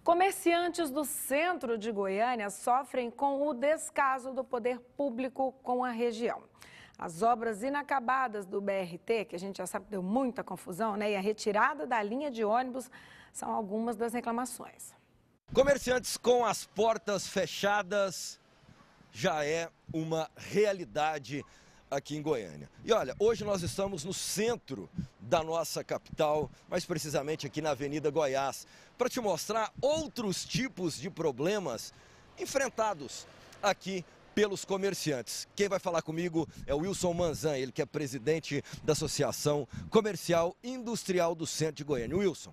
Comerciantes do centro de Goiânia sofrem com o descaso do poder público com a região. As obras inacabadas do BRT, que a gente já sabe que deu muita confusão, né? E a retirada da linha de ônibus são algumas das reclamações. Comerciantes com as portas fechadas já é uma realidade aqui em Goiânia. E olha, hoje nós estamos no centro da nossa capital, mais precisamente aqui na Avenida Goiás, para te mostrar outros tipos de problemas enfrentados aqui pelos comerciantes. Quem vai falar comigo é o Wilson Manzan, ele que é presidente da Associação Comercial Industrial do Centro de Goiânia. Wilson,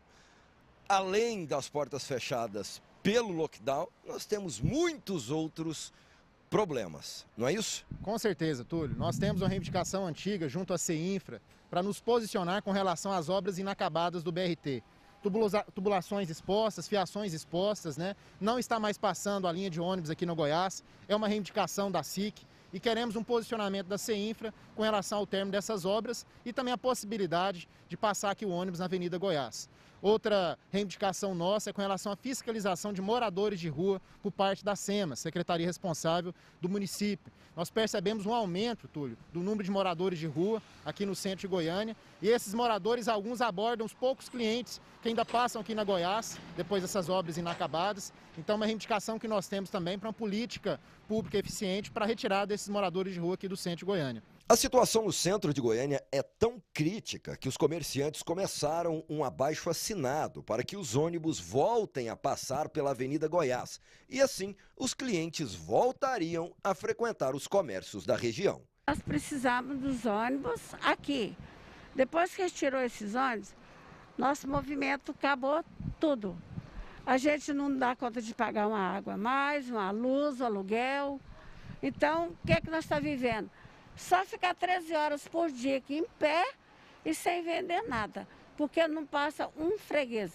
além das portas fechadas pelo lockdown, nós temos muitos outros problemas, não é isso? Com certeza, Túlio. Nós temos uma reivindicação antiga junto à CEINFRA para nos posicionar com relação às obras inacabadas do BRT. Tubulações expostas, fiações expostas, né? Não está mais passando a linha de ônibus aqui no Goiás. É uma reivindicação da SIC e queremos um posicionamento da CEINFRA com relação ao término dessas obras e também a possibilidade de passar aqui o ônibus na Avenida Goiás. Outra reivindicação nossa é com relação à fiscalização de moradores de rua por parte da SEMA, secretaria responsável do município. Nós percebemos um aumento, Túlio, do número de moradores de rua aqui no centro de Goiânia. E esses moradores, alguns abordam os poucos clientes que ainda passam aqui na Goiás, depois dessas obras inacabadas. Então, uma reivindicação que nós temos também para uma política pública eficiente para retirar desses moradores de rua aqui do centro de Goiânia. A situação no centro de Goiânia é tão crítica que os comerciantes começaram um abaixo-assinado para que os ônibus voltem a passar pela Avenida Goiás. E assim, os clientes voltariam a frequentar os comércios da região. Nós precisamos dos ônibus aqui. Depois que retirou esses ônibus, nosso movimento acabou tudo. A gente não dá conta de pagar uma água mais, uma luz, um aluguel. Então, o que é que nós estamos vivendo? Só ficar 13 horas por dia aqui em pé e sem vender nada, porque não passa um freguês.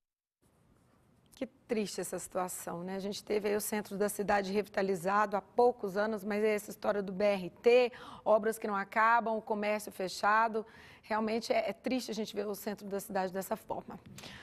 Que triste essa situação, né? A gente teve aí o centro da cidade revitalizado há poucos anos, mas essa história do BRT, obras que não acabam, o comércio fechado, realmente é triste a gente ver o centro da cidade dessa forma.